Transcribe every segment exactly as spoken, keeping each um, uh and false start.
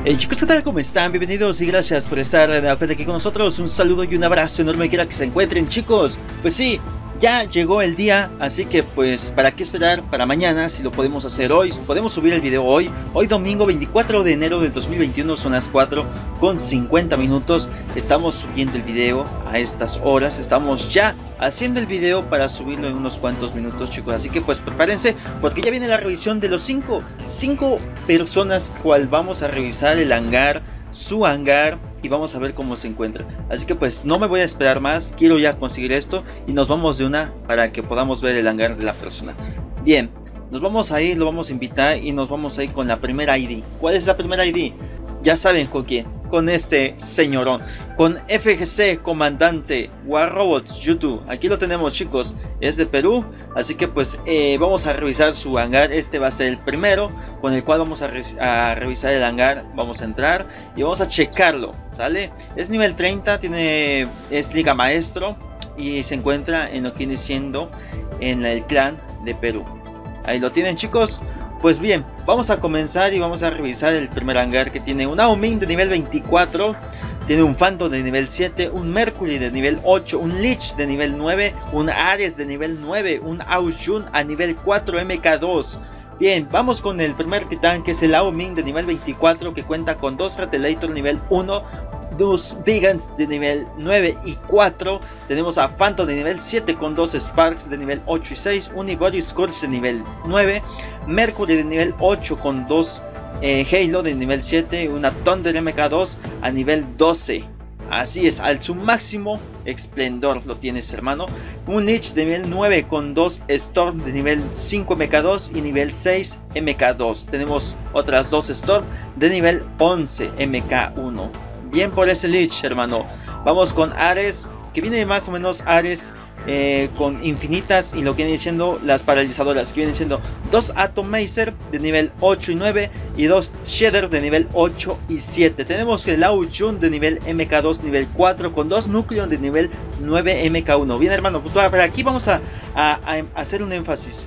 Hey chicos, ¿qué tal? ¿Cómo están? Bienvenidos y gracias por estar de nuevo aquí con nosotros. Un saludo y un abrazo enorme quiera que se encuentren, chicos. Pues sí, ya llegó el día, así que pues para qué esperar para mañana si lo podemos hacer hoy. Podemos subir el video hoy, hoy domingo veinticuatro de enero del dos mil veintiuno, son las cuatro con cincuenta minutos. Estamos subiendo el video a estas horas, estamos ya haciendo el video para subirlo en unos cuantos minutos, chicos. Así que pues prepárense porque ya viene la revisión de los cinco, cinco personas cual vamos a revisar el hangar, su hangar, y vamos a ver cómo se encuentra. Así que pues no me voy a esperar más, quiero ya conseguir esto y nos vamos de una para que podamos ver el hangar de la persona. Bien, nos vamos a ir, lo vamos a invitar y nos vamos a ir con la primera I D. ¿Cuál es la primera I D? Ya saben con quién, con este señorón, con F G C Comandante War Robots YouTube. Aquí lo tenemos, chicos, es de Perú, así que pues eh, vamos a revisar su hangar. Este va a ser el primero con el cual vamos a, re a revisar el hangar. Vamos a entrar y vamos a checarlo, ¿sale? Es nivel treinta, tiene, es Liga Maestro y se encuentra en lo que viene siendo en el clan de Perú. Ahí lo tienen, chicos. Pues bien, vamos a comenzar y vamos a revisar el primer hangar, que tiene un Aomin de nivel veinticuatro, tiene un Phantom de nivel siete, un Mercury de nivel ocho, un Lich de nivel nueve, un Ares de nivel nueve, un Aoyun a nivel cuatro M K dos. Bien, vamos con el primer titán, que es el Aomin de nivel veinticuatro, que cuenta con dos Retelator nivel uno, dos Vegans de nivel nueve y cuatro. Tenemos a Phantom de nivel siete con dos Sparks de nivel ocho y seis, un Body Scorch de nivel nueve, Mercury de nivel ocho con dos eh, Halo de nivel siete, una Thunder M K dos a nivel doce. Así es, al su máximo esplendor lo tienes, hermano. Un Lich de nivel nueve con dos Storm de nivel cinco M K dos y nivel seis M K dos. Tenemos otras dos Storm de nivel once M K uno. Bien por ese Lich, hermano. Vamos con Ares, que viene más o menos Ares eh, con infinitas, y lo que vienen siendo las paralizadoras, que vienen siendo dos Atomizer de nivel ocho y nueve y dos Shredder de nivel ocho y siete. Tenemos el Aoyun de nivel M K dos nivel cuatro con dos Nucleon de nivel nueve M K uno. Bien, hermano, pues para aquí vamos a, a, a hacer un énfasis.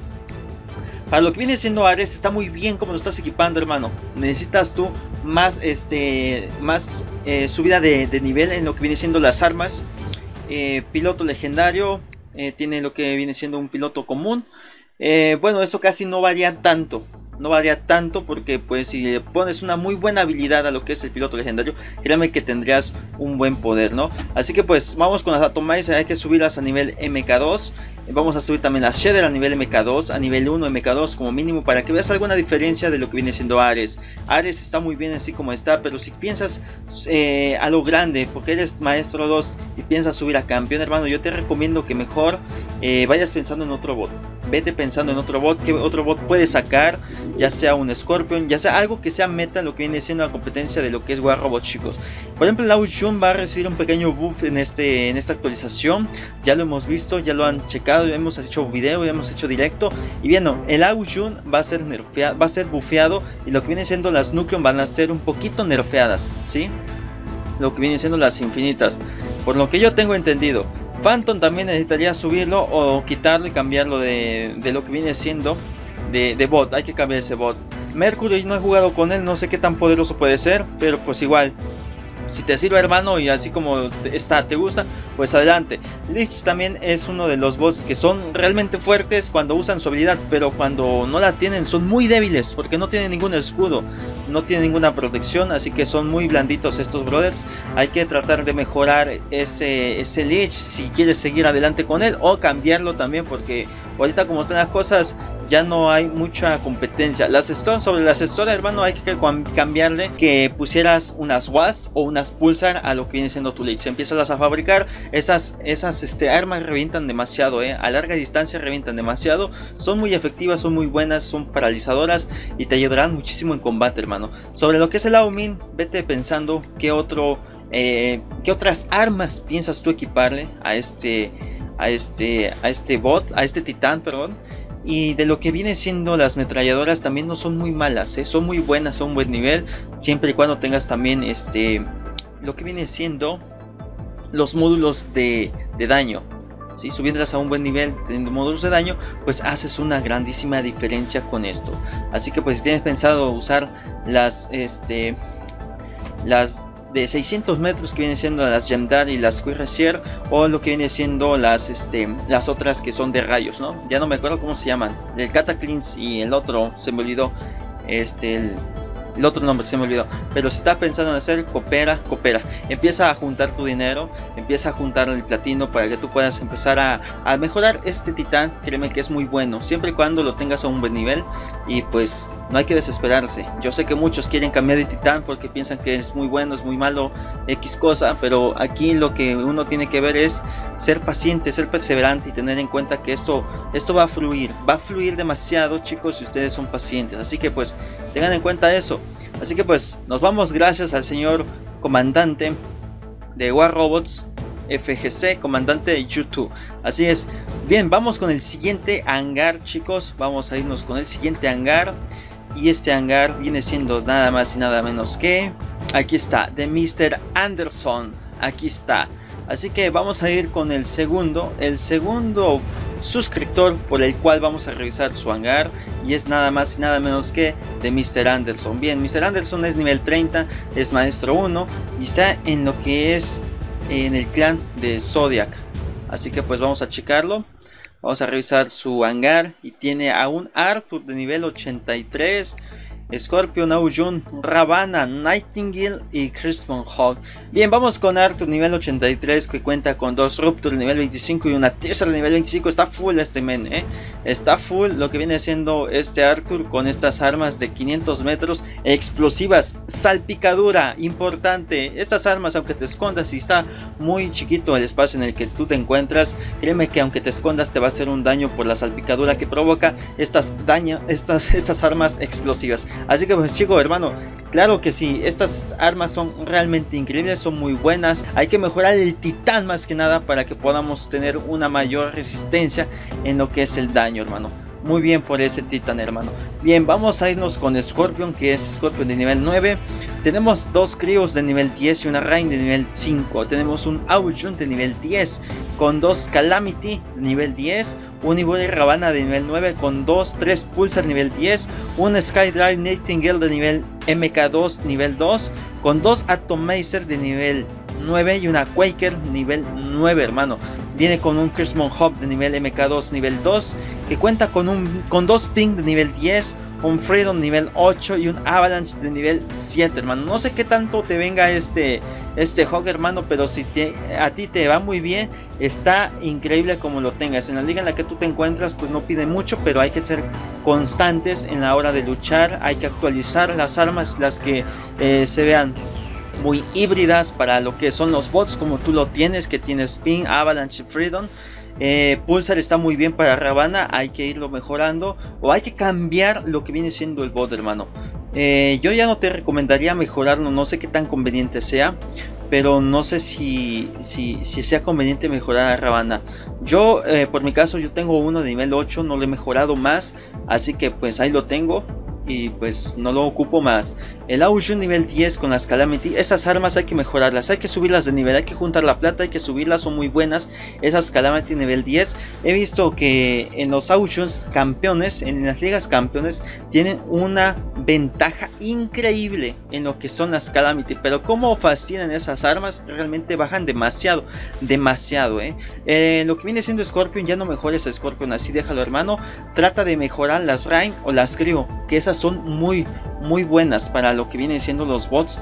Para lo que viene siendo Ares, está muy bien como lo estás equipando, hermano. Necesitas tú más, este, más eh, subida de, de nivel en lo que viene siendo las armas. Eh, piloto legendario, eh, tiene lo que viene siendo un piloto común. Eh, bueno, eso casi no varía tanto. No varía tanto porque pues si le pones una muy buena habilidad a lo que es el piloto legendario, créame que tendrías un buen poder, ¿no? Así que pues vamos con las Atomizer, hay que subirlas a nivel M K dos. Vamos a subir también las Shredder a nivel M K dos, a nivel uno M K dos como mínimo, para que veas alguna diferencia de lo que viene siendo Ares. Ares está muy bien así como está, pero si piensas eh, a lo grande, porque eres maestro dos y piensas subir a campeón, hermano, yo te recomiendo que mejor eh, vayas pensando en otro bot. Vete pensando en otro bot, que otro bot puedes sacar, ya sea un Scorpion, ya sea algo que sea meta, lo que viene siendo la competencia de lo que es War Robots, chicos. Por ejemplo, el Aoyun va a recibir un pequeño buff en, este, en esta actualización. Ya lo hemos visto, ya lo han checado, ya hemos hecho video, ya hemos hecho directo. Y bien, no, el Aoyun va a ser nerfeado, va a ser bufeado, y lo que viene siendo las Nucleon van a ser un poquito nerfeadas, ¿sí? Lo que viene siendo las infinitas, por lo que yo tengo entendido. Phantom también necesitaría subirlo o quitarlo y cambiarlo de, de lo que viene siendo de, de bot. Hay que cambiar ese bot. Mercury no he jugado con él, no sé qué tan poderoso puede ser, pero pues igual, si te sirve, hermano, y así como está, te gusta, pues adelante. Lich también es uno de los bots que son realmente fuertes cuando usan su habilidad, pero cuando no la tienen son muy débiles porque no tienen ningún escudo, no tienen ninguna protección, así que son muy blanditos estos brothers. Hay que tratar de mejorar ese, ese Lich si quieres seguir adelante con él, o cambiarlo también, porque ahorita como están las cosas ya no hay mucha competencia. Las Storm, sobre las Storm, hermano, hay que cambiarle, que pusieras unas W A S o unas Pulsar a lo que viene siendo tu Lich. Empiezas a fabricar esas, esas este, armas, revientan demasiado, eh. A larga distancia revientan demasiado. Son muy efectivas, son muy buenas, son paralizadoras y te ayudarán muchísimo en combate, hermano. Sobre lo que es el Aomin, vete pensando qué otro, eh, qué otras armas piensas tú equiparle a este, a este, a este bot, a este titán, perdón. Y de lo que viene siendo las metralladoras también no son muy malas, ¿eh? Son muy buenas, son buen nivel, siempre y cuando tengas también este, lo que viene siendo los módulos de, de daño. ¿Sí? Subiéndolas a un buen nivel teniendo módulos de daño, pues haces una grandísima diferencia con esto. Así que pues si tienes pensado usar las, este, las de seiscientos metros que vienen siendo las Jem'Dar y las Cuirassier, o lo que viene siendo las este las otras que son de rayos, ¿no? Ya no me acuerdo cómo se llaman, el Cataclysm y el otro se me olvidó, este el, el otro nombre se me olvidó, pero si está pensando en hacer, coopera, coopera, empieza a juntar tu dinero, empieza a juntar el platino para que tú puedas empezar a, a mejorar este titán. Créeme que es muy bueno, siempre y cuando lo tengas a un buen nivel, y pues no hay que desesperarse. Yo sé que muchos quieren cambiar de titán porque piensan que es muy bueno, es muy malo, X cosa, pero aquí lo que uno tiene que ver es ser paciente, ser perseverante y tener en cuenta que esto, esto va a fluir, va a fluir demasiado, chicos, si ustedes son pacientes. Así que pues tengan en cuenta eso. Así que pues nos vamos, gracias al señor comandante de War Robots F G C, comandante de YouTube. Así es. Bien, vamos con el siguiente hangar, chicos. Vamos a irnos con el siguiente hangar. Y este hangar viene siendo nada más y nada menos que... aquí está, de mister Anderson. Aquí está. Así que vamos a ir con el segundo. El segundo suscriptor por el cual vamos a revisar su hangar. Y es nada más y nada menos que de mister Anderson. Bien, mister Anderson es nivel treinta. Es maestro uno. Y está en lo que es... en el clan de Zodiac. Así que pues vamos a checarlo. Vamos a revisar su hangar. Y tiene a un Arthur de nivel ochenta y tres. Scorpion, Aujun, Ravana, Nightingale y Crimson Hawk. Bien, vamos con Arthur nivel ochenta y tres, que cuenta con dos Rupture nivel veinticinco y una Teaser nivel veinticinco. Está full este men, eh. Está full lo que viene siendo este Arthur con estas armas de quinientos metros explosivas, salpicadura, importante. Estas armas, aunque te escondas y está muy chiquito el espacio en el que tú te encuentras, créeme que aunque te escondas te va a hacer un daño por la salpicadura que provoca estas, daño, estas, estas armas explosivas. Así que pues chico hermano, claro que sí, estas armas son realmente increíbles, son muy buenas. Hay que mejorar el titán más que nada para que podamos tener una mayor resistencia en lo que es el daño, hermano. Muy bien por ese titán, hermano. Bien, vamos a irnos con Scorpion, que es Scorpion de nivel nueve. Tenemos dos Cryos de nivel diez y una Rain de nivel cinco. Tenemos un Aujun de nivel diez con dos Calamity de nivel diez. Un Ibori Ravana de nivel nueve con dos, tres Pulsar nivel diez. Un Skydrive Nightingale de nivel M K dos nivel dos. Con dos Atomizer de nivel nueve y una Quaker nivel nueve, hermano. Viene con un Crimson Hawk de nivel M K dos nivel dos, que cuenta con, un, con dos Ping de nivel diez, un Freedom nivel ocho y un Avalanche de nivel siete, hermano. No sé qué tanto te venga este, este Hawk, hermano, pero si te, a ti te va muy bien, está increíble como lo tengas. En la liga en la que tú te encuentras, pues no pide mucho, pero hay que ser constantes en la hora de luchar. Hay que actualizar las armas, las que eh, se vean muy híbridas para lo que son los bots, como tú lo tienes, que tienes Ping, Avalanche, Freedom. eh, Pulsar está muy bien para Ravana, hay que irlo mejorando o hay que cambiar lo que viene siendo el bot, hermano. eh, yo ya no te recomendaría mejorarlo, no sé qué tan conveniente sea, pero no sé si, si, si sea conveniente mejorar a Ravana. Yo eh, por mi caso yo tengo uno de nivel ocho, no lo he mejorado más, así que pues ahí lo tengo y pues no lo ocupo más. El Aujun nivel diez con las Calamity, esas armas hay que mejorarlas, hay que subirlas de nivel, hay que juntar la plata, hay que subirlas, son muy buenas esas Calamity nivel diez. He visto que en los Aujuns campeones, en las ligas campeones, tienen una ventaja increíble en lo que son las Calamity, pero como fascinan esas armas, realmente bajan demasiado, demasiado, eh. eh lo que viene siendo Scorpion, ya no mejores a Scorpion, así déjalo, hermano. Trata de mejorar las Rain o las Cryo, que esas son muy muy buenas para lo que vienen siendo los bots.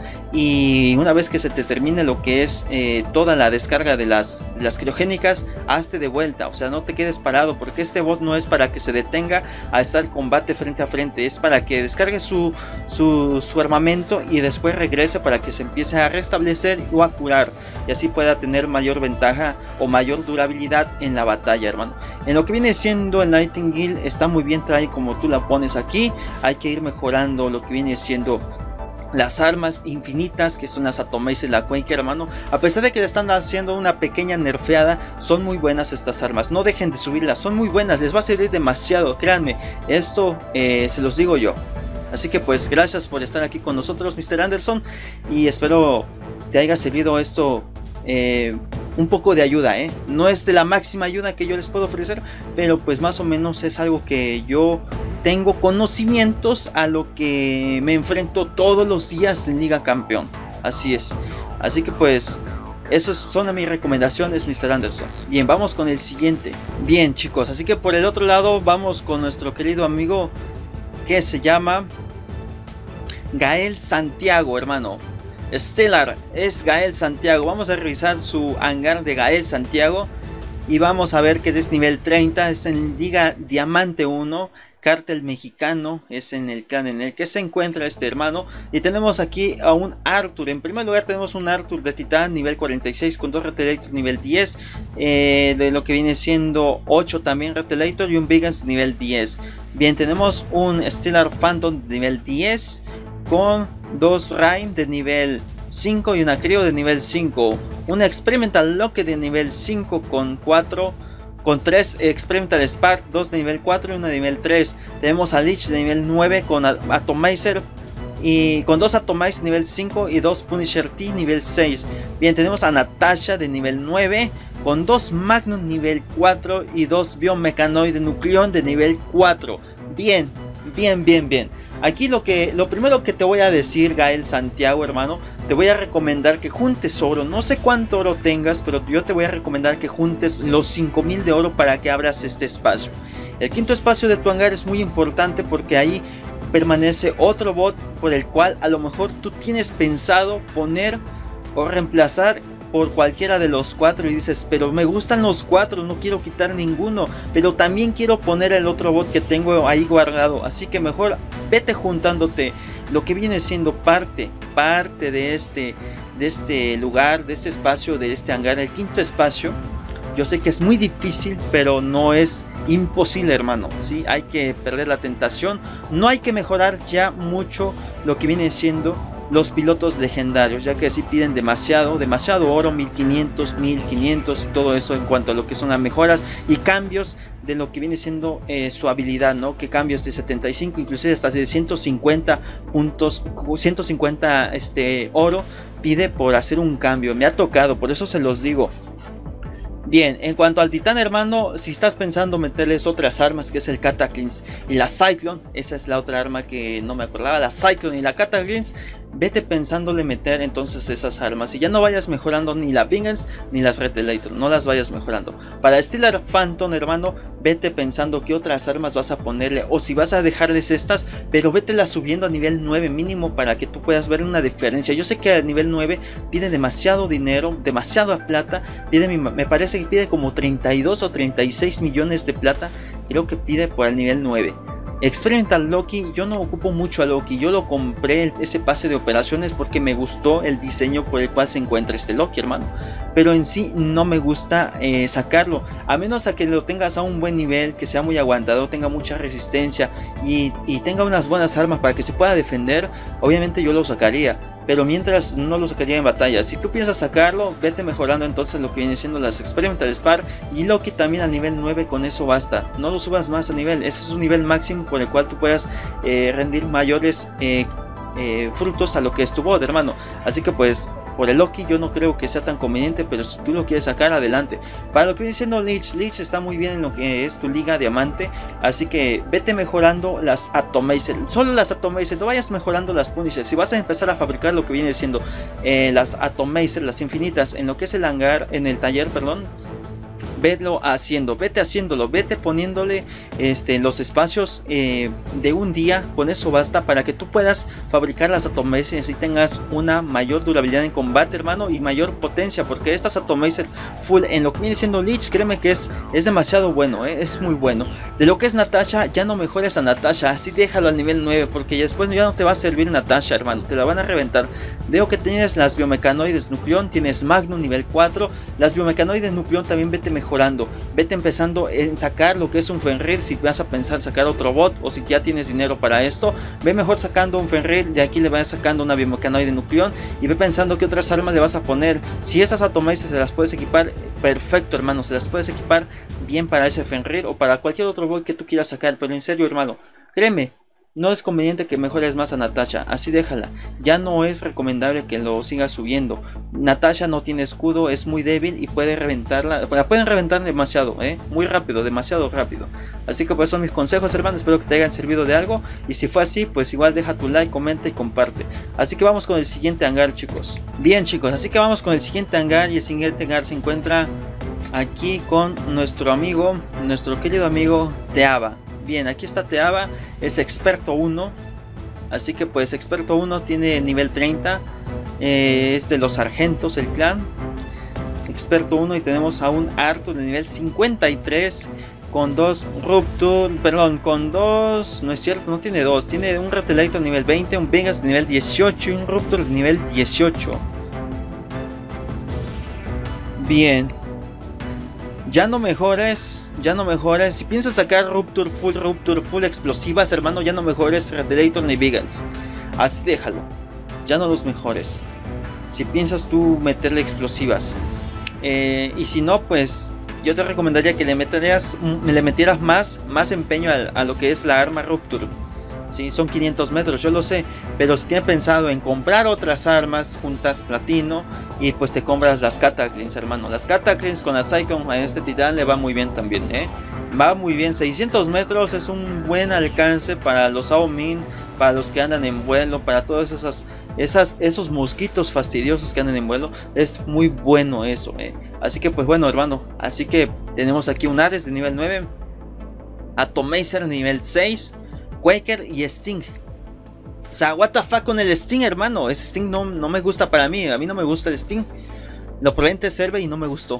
Y una vez que se te termine lo que es eh, toda la descarga de las, de las criogénicas, hazte de vuelta, o sea, no te quedes parado, porque este bot no es para que se detenga a estar combate frente a frente, es para que descargue su, su, su armamento y después regrese para que se empiece a restablecer o a curar, y así pueda tener mayor ventaja o mayor durabilidad en la batalla, hermano. En lo que viene siendo el Nightingale, está muy bien trae como tú la pones aquí. Hay que ir mejorando lo que viene siendo las armas infinitas, que son las Atomizer y la Quaker, hermano. A pesar de que le están haciendo una pequeña nerfeada, son muy buenas estas armas, no dejen de subirlas, son muy buenas, les va a servir demasiado, créanme, esto eh, se los digo yo. Así que pues gracias por estar aquí con nosotros, mister Anderson, y espero te haya servido esto eh, un poco de ayuda, ¿eh? No es de la máxima ayuda que yo les puedo ofrecer, pero pues más o menos es algo que yo tengo conocimientos a lo que me enfrento todos los días en Liga Campeón. Así es. Así que pues esas son mis recomendaciones, mister Anderson. Bien, vamos con el siguiente. Bien, chicos, así que por el otro lado vamos con nuestro querido amigo que se llama Gael Santiago, hermano. Stellar es Gael Santiago. Vamos a revisar su hangar de Gael Santiago y vamos a ver que es nivel treinta, es en Liga Diamante uno. Cártel mexicano es en el clan en el que se encuentra este hermano. Y tenemos aquí a un Arthur. En primer lugar tenemos un Arthur de Titán nivel cuarenta y seis con dos Retelator nivel diez, eh, de lo que viene siendo ocho también Retelator, y un Vegans nivel diez. Bien, tenemos un Stellar Phantom nivel diez con dos Rain de nivel cinco y una Creo de nivel cinco, una Experimental Lock de nivel cinco con cuatro, con tres Experimental Spark, dos de nivel cuatro y una de nivel tres. Tenemos a Lich de nivel nueve con Atomizer y con dos Atomizer nivel cinco y dos Punisher T nivel seis. Bien, tenemos a Natasha de nivel nueve con dos Magnum nivel cuatro y dos Biomecanoid Nucleon de nivel cuatro. Bien, bien, bien, bien. Aquí lo que lo primero que te voy a decir, Gael Santiago, hermano, te voy a recomendar que juntes oro. No sé cuánto oro tengas, pero yo te voy a recomendar que juntes los cinco mil de oro para que abras este espacio. El quinto espacio de tu hangar es muy importante porque ahí permanece otro bot por el cual a lo mejor tú tienes pensado poner o reemplazar por cualquiera de los cuatro y dices, pero me gustan los cuatro, no quiero quitar ninguno, pero también quiero poner el otro bot que tengo ahí guardado. Así que mejor vete juntándote lo que viene siendo parte parte de este de este lugar, de este espacio, de este hangar, el quinto espacio. Yo sé que es muy difícil, pero no es imposible, hermano. ¿Sí? Hay que perder la tentación, no hay que mejorar ya mucho lo que viene siendo los pilotos legendarios, ya que si piden demasiado, demasiado oro, mil quinientos, mil quinientos y todo eso en cuanto a lo que son las mejoras y cambios de lo que viene siendo eh, su habilidad, ¿no? Que cambios de setenta y cinco, inclusive hasta de ciento cincuenta puntos, ciento cincuenta este, oro pide por hacer un cambio. Me ha tocado, por eso se los digo. Bien, en cuanto al titán, hermano, si estás pensando meterles otras armas, que es el Cataclysm y la Cyclone, esa es la otra arma que no me acordaba, la Cyclone y la Cataclysm, vete pensándole meter entonces esas armas y ya no vayas mejorando ni la Vengeance ni las Retelator, no las vayas mejorando. Para Stellar Phantom, hermano, vete pensando qué otras armas vas a ponerle o si vas a dejarles estas, pero vételas subiendo a nivel nueve mínimo para que tú puedas ver una diferencia. Yo sé que a nivel nueve pide demasiado dinero, demasiada plata, pide, me parece que pide como treinta y dos o treinta y seis millones de plata, creo que pide por el nivel nueve. Experimental Loki, yo no ocupo mucho a Loki, yo lo compré ese pase de operaciones porque me gustó el diseño por el cual se encuentra este Loki, hermano, pero en sí no me gusta eh, sacarlo, a menos a que lo tengas a un buen nivel, que sea muy aguantador, tenga mucha resistencia y, y tenga unas buenas armas para que se pueda defender. Obviamente yo lo sacaría, pero mientras no lo sacaría en batalla. Si tú piensas sacarlo, vete mejorando entonces lo que viene siendo las Experimental Spark y Loki también al nivel nueve, con eso basta. No lo subas más a nivel, ese es un nivel máximo por el cual tú puedas eh, rendir mayores eh, eh, frutos a lo que es tu bot, hermano. Así que pues por el Loki yo no creo que sea tan conveniente, pero si tú lo quieres sacar, adelante. Para lo que viene siendo Lich, Lich está muy bien en lo que es tu liga diamante, así que vete mejorando las Atomizer, solo las Atomizer, no vayas mejorando las Punisher. Si vas a empezar a fabricar lo que viene siendo eh, las Atomizer, las infinitas, en lo que es el hangar, en el taller, perdón, vedlo haciendo, vete haciéndolo, vete poniéndole este, los espacios eh, de un día, con eso basta para que tú puedas fabricar las Atomizer y así tengas una mayor durabilidad en combate, hermano, y mayor potencia, porque estas Atomizer full en lo que viene siendo Lich, créeme que es, es demasiado bueno, eh, es muy bueno. De lo que es Natasha, ya no mejores a Natasha, así déjalo al nivel nueve, porque después ya no te va a servir Natasha, hermano, te la van a reventar. Veo que tienes las Biomecanoides Nucleon, tienes Magnum nivel cuatro, las Biomecanoides Nucleon también vete mejorando, vete empezando en sacar lo que es un Fenrir. Si vas a pensar sacar otro bot o si ya tienes dinero para esto, ve mejor sacando un Fenrir, de aquí le vas sacando una Biomecanoide Nucleon y ve pensando qué otras armas le vas a poner. Si esas Atomizer se las puedes equipar, perfecto, hermano, se las puedes equipar bien para ese Fenrir o para cualquier otro bot que tú quieras sacar, pero en serio, hermano, créeme, no es conveniente que mejores más a Natasha, así déjala. Ya no es recomendable que lo sigas subiendo. Natasha no tiene escudo, es muy débil y puede reventarla, la pueden reventar demasiado, ¿eh? Muy rápido, demasiado rápido. Así que pues son mis consejos, hermano, espero que te hayan servido de algo. Y si fue así, pues igual deja tu like, comenta y comparte. Así que vamos con el siguiente hangar, chicos. Bien, chicos, así que vamos con el siguiente hangar. Y el siguiente hangar se encuentra aquí con nuestro amigo, nuestro querido amigo Teaba. Bien, aquí está Teaba, es experto uno. Así que pues experto uno tiene nivel treinta. Eh, es de los sargentos el clan. Experto uno y tenemos a un Arthur de nivel cincuenta y tres. Con dos Rupture, perdón, con dos, no es cierto, no tiene dos. Tiene un Retaliator nivel veinte, un Vegas de nivel dieciocho y un Rupture de nivel dieciocho. Bien. Ya no mejores, ya no mejores. Si piensas sacar Rupture, Full Rupture, Full Explosivas, hermano, ya no mejores Retaliator ni Vegans. Así déjalo, ya no los mejores. Si piensas tú meterle explosivas. Eh, y si no, pues yo te recomendaría que le metieras, le metieras más, más empeño a, a lo que es la arma Rupture. Sí, son quinientos metros, yo lo sé, pero si tienes pensado en comprar otras armas, juntas platino y pues te compras las Cataclysms, hermano. Las Cataclysms con la Cyclone a este titán le va muy bien también, ¿eh? Va muy bien, seiscientos metros es un buen alcance para los Aomin, para los que andan en vuelo, para todos esas, esas, esos mosquitos fastidiosos que andan en vuelo. Es muy bueno eso, ¿eh? Así que pues bueno, hermano, así que tenemos aquí un Ares de nivel nueve, Atomizer de nivel seis, Quaker y Sting. O sea, what the fuck con el Sting, hermano. Ese Sting no, no me gusta para mí. A mí no me gusta el Sting. Lo probé en T-Server y no me gustó.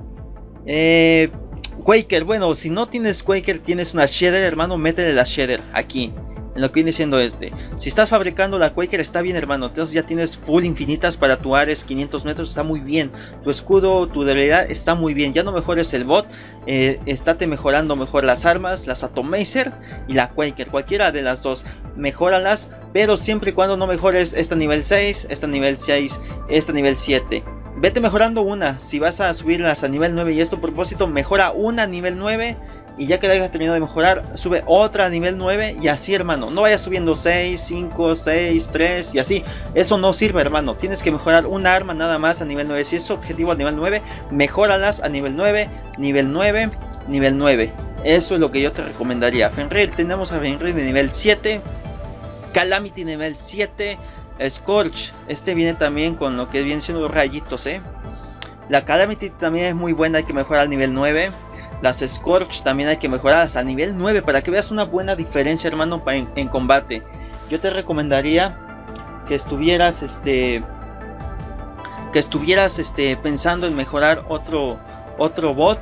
Eh, Quaker, bueno, si no tienes Quaker, tienes una Shredder, hermano, métele la Shredder aquí. En lo que viene siendo este. Si estás fabricando la Quaker, está bien, hermano. Entonces ya tienes full infinitas para tu Ares, quinientos metros, está muy bien. Tu escudo, tu debilidad está muy bien. Ya no mejores el bot. Eh, estate mejorando mejor las armas, las Atomizer y la Quaker. Cualquiera de las dos, mejóralas. Pero siempre y cuando no mejores esta nivel seis, esta nivel seis, esta nivel siete. Vete mejorando una. Si vas a subirlas a nivel nueve y esto a propósito, mejora una a nivel nueve. Y ya que la hayas terminado de mejorar, sube otra a nivel nueve y así, hermano. No vayas subiendo seis, cinco, seis, tres y así. Eso no sirve, hermano. Tienes que mejorar una arma nada más a nivel nueve. Si es objetivo a nivel nueve, mejóralas a nivel nueve, nivel nueve, nivel nueve. Eso es lo que yo te recomendaría. Fenrir, tenemos a Fenrir de nivel siete. Calamity nivel siete. Scorch, este viene también con lo que vienen siendo los rayitos, eh. La Calamity también es muy buena, hay que mejorar al nivel nueve. Las Scorch también hay que mejorarlas a nivel nueve para que veas una buena diferencia, hermano, en, en combate. Yo te recomendaría que estuvieras este que estuvieras este pensando en mejorar otro otro bot.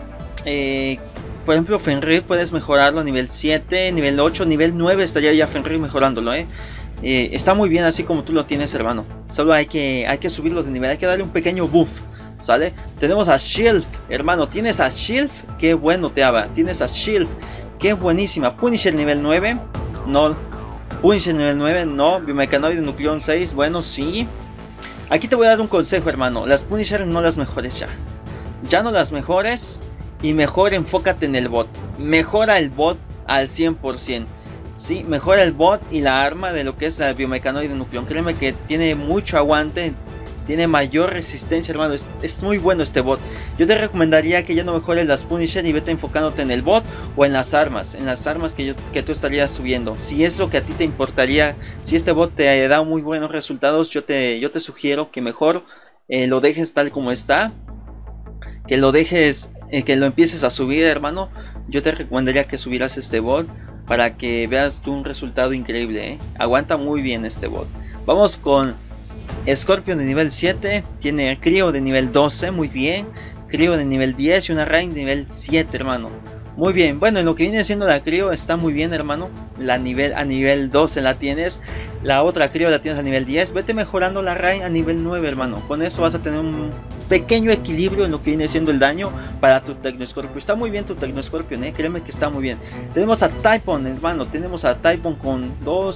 Eh, por ejemplo, Fenrir puedes mejorarlo a nivel siete, nivel ocho, nivel nueve estaría ya Fenrir mejorándolo, eh. Eh, está muy bien así como tú lo tienes, hermano. Solo hay que hay que subirlo de nivel, hay que darle un pequeño buff. ¿Sale? Tenemos a Shield, hermano. ¿Tienes a Shield? Qué bueno, Teaba. Tienes a Shield. Qué buenísima. Punisher nivel nueve. No. Punisher nivel nueve. No. Biomecanoide Nucleón seis. Bueno, sí. Aquí te voy a dar un consejo, hermano. Las Punisher no las mejores ya. Ya no las mejores. Y mejor enfócate en el bot. Mejora el bot al cien por ciento. Sí, mejora el bot y la arma de lo que es la Biomecanoide Nucleón. Créeme que tiene mucho aguante. Tiene mayor resistencia, hermano. Es, es muy bueno este bot. Yo te recomendaría que ya no mejores las Punisher y vete enfocándote en el bot o en las armas. En las armas que, yo, que tú estarías subiendo. Si es lo que a ti te importaría. Si este bot te da muy buenos resultados. Yo te, yo te sugiero que mejor eh, lo dejes tal como está. Que lo dejes. Eh, que lo empieces a subir, hermano. Yo te recomendaría que subieras este bot. Para que veas tú un resultado increíble, ¿eh? Aguanta muy bien este bot. Vamos con Scorpion de nivel siete, tiene Cryo de nivel doce, muy bien. Cryo de nivel diez y una Rain de nivel siete, hermano. Muy bien, bueno, en lo que viene siendo la Cryo está muy bien, hermano. La nivel, a nivel doce la tienes. La otra Cryo la tienes a nivel diez. Vete mejorando la Rain a nivel nueve, hermano. Con eso vas a tener un pequeño equilibrio en lo que viene siendo el daño para tu Tecnoscorpio. Está muy bien tu Tecnoscorpio, eh. Créeme que está muy bien. Tenemos a Typhon, hermano. Tenemos a Typhon con dos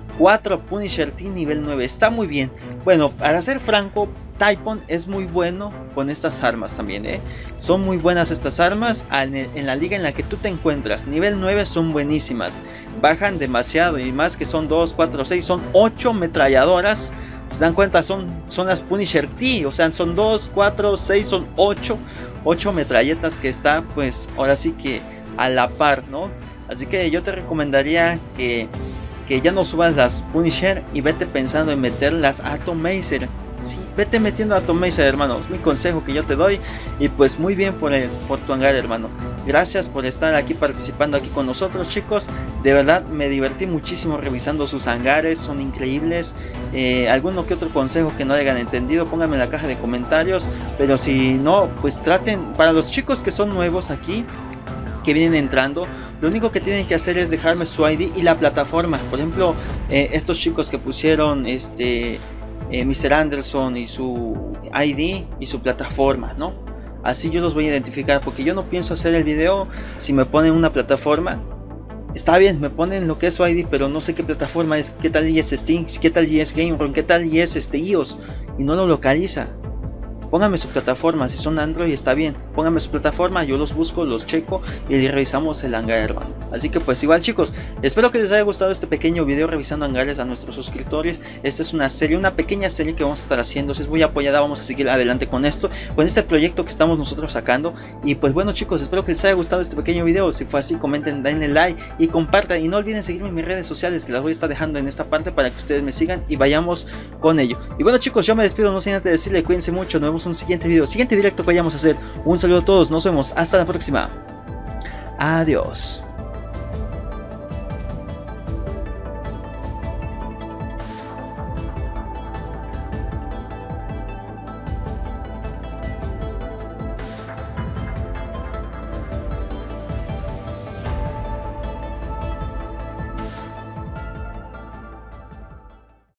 cuatro Punisher T nivel nueve, está muy bien. Bueno, para ser franco, Typhon es muy bueno con estas armas también, ¿eh? Son muy buenas estas armas en la liga en la que tú te encuentras. Nivel nueve son buenísimas, bajan demasiado y más que son dos, cuatro, seis, son ocho metralladoras. Se dan cuenta, son, son las Punisher T, o sea, son dos, cuatro, seis, son ocho, ocho metralletas que está pues ahora sí que a la par, ¿no? Así que yo te recomendaría que, que ya no subas las Punisher y vete pensando en meter las Atomizer. Sí, vete metiendo Atomizer, hermano, es mi consejo que yo te doy. Y pues muy bien por, el, por tu hangar, hermano. Gracias por estar aquí participando aquí con nosotros, chicos. De verdad me divertí muchísimo revisando sus hangares, son increíbles. eh, Alguno que otro consejo que no hayan entendido, pónganme en la caja de comentarios. Pero si no, pues traten, para los chicos que son nuevos aquí, que vienen entrando, lo único que tienen que hacer es dejarme su I D y la plataforma. Por ejemplo, eh, estos chicos que pusieron este... Eh, mister Anderson y su I D y su plataforma, ¿no? Así yo los voy a identificar, porque yo no pienso hacer el video si me ponen una plataforma. Está bien, me ponen lo que es su I D, pero no sé qué plataforma es, qué tal y es Steam, qué tal y es GameRoom, qué tal y es este iOS, y no lo localiza. Pónganme su plataforma, si son Android está bien, pónganme su plataforma, yo los busco, los checo y revisamos el hangar, hermano. Así que pues igual, chicos, espero que les haya gustado este pequeño video revisando hangares a nuestros suscriptores. Esta es una serie, una pequeña serie que vamos a estar haciendo, es muy apoyada, vamos a seguir adelante con esto, con este proyecto que estamos nosotros sacando. Y pues bueno, chicos, espero que les haya gustado este pequeño video. Si fue así, comenten, denle like y compartan, y no olviden seguirme en mis redes sociales, que las voy a estar dejando en esta parte para que ustedes me sigan y vayamos con ello. Y bueno, chicos, yo me despido, no sin antes decirle, cuídense mucho, nos vemos en un siguiente video, siguiente directo que vayamos a hacer. Un saludo a todos, nos vemos, hasta la próxima. Adiós.